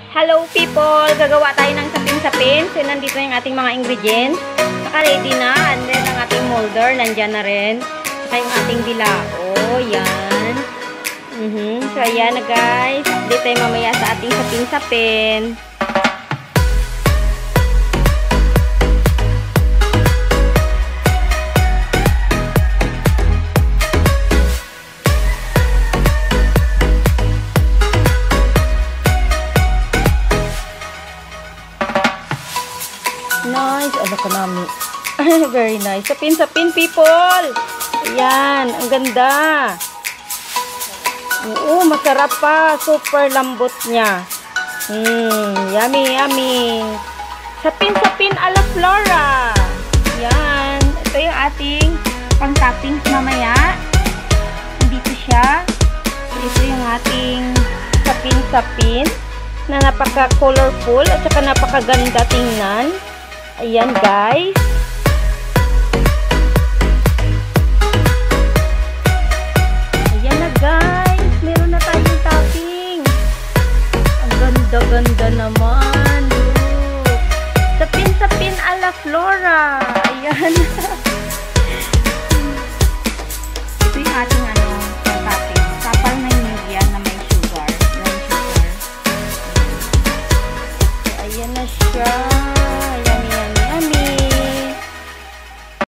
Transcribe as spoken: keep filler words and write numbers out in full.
Hello people! Gagawa tayo ng sapin-sapin. So, nandito yung ating mga ingredients. Naka-ready na. And then, ang ating molder, nandyan na rin. Saka yung ating bilao. Yan. Mm-hmm. So, ayan na guys. Update tayo mamaya sa ating sapin-sapin. Nice. Ano ka namin? Very nice. Sapin-sapin, people. Ayan. Ang ganda. Oo, masarap pa. Super lambot niya. Hmm. Yummy, yummy. Sapin-sapin a la Flora. Ayan. Ito yung ating pang-toppings mamaya. Dito siya. Ito yung ating sapin-sapin na napaka-colorful at saka napakaganda tingnan. Ayan guys.